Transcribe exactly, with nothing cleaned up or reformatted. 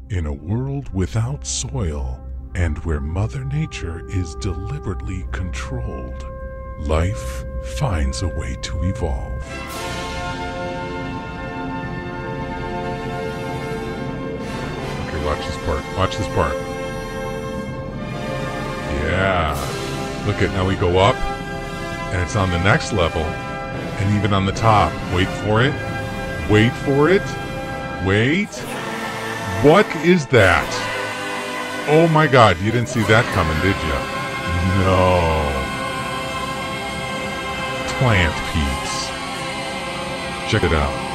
In a world without soil and where Mother Nature is deliberately controlled, life finds a way to evolve. Okay, watch this part. Watch this part. Yeah. Look at, now we go up, and it's on the next level, and even on the top. Wait for it. Wait for it. Wait. What is that? Oh my god, you didn't see that coming, did you? No. Plant Peeps. Check it out.